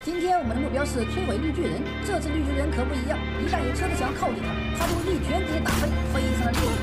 今天我们的目标是摧毁绿巨人，这次绿巨人可不一样，一旦有车子想要靠近他，就会一拳给你打飞，非常的厉害。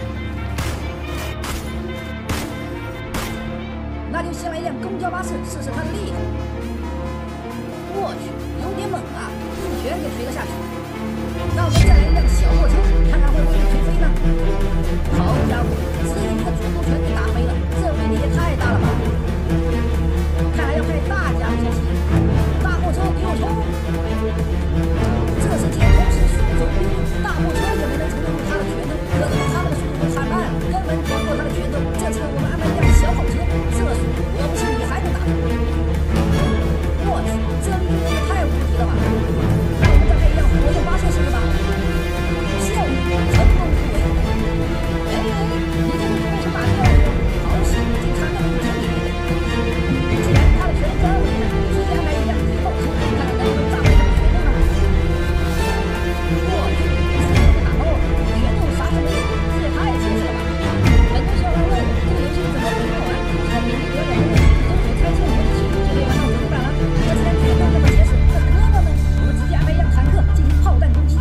那就先来一辆公交巴士试试它的厉害。我去，有点猛啊，一拳给推了下去。那我们再来一辆小货车，看看会不会被推飞呢？好家伙，直接一个主动拳给打飞了，这威力也太大了吧！看来要派大家伙才行。大货车给我冲！这是天空是双手并用，大货车也没能撑得住他的拳头，可是他们的速度太慢了，根本躲不过他的拳头。这次我们安排一辆小跑车，这速度我不信你还能打。我去，这绿巨人也太无敌了吧！那我们再配一辆火焰发射试试吧。效率成功突围。哎，你这是准备是打掉了？好险，就差那么一点点。既然他的拳头这么厉害，直接安排一辆野炮车，看看能不能炸飞他的拳头呢？我去，直接给打爆了，拳头啥都没有，这也太结实了吧！很多小伙伴问我这个游戏怎么可以玩？在点击留言的问题都有拆迁模式就可以玩到主板了。而且拳头这么结实，这哥们们，我们直接安排一辆坦克进行炮弹攻击。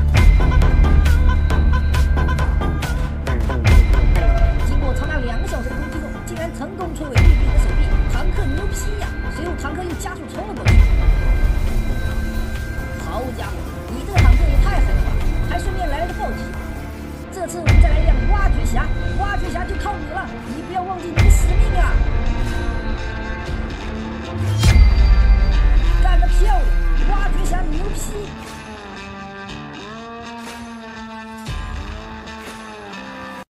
经过长达2个小时的攻击后，竟然成功摧毁绿巨人的手臂，坦克牛批呀！随后坦克又加速冲了过去。好家伙，你这个坦克也太狠了吧！还顺便来了个暴击。这次我们再来一辆挖掘侠，挖掘侠就靠你了。